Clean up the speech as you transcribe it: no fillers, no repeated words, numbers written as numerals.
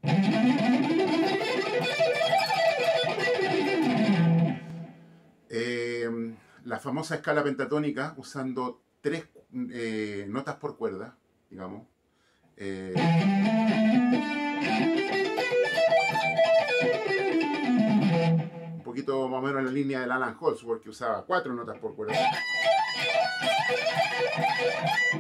La famosa escala pentatónica usando tres notas por cuerda, digamos. Eh, un poquito más o menos en la línea del Alan Holdsworth, que usaba cuatro notas por cuerda.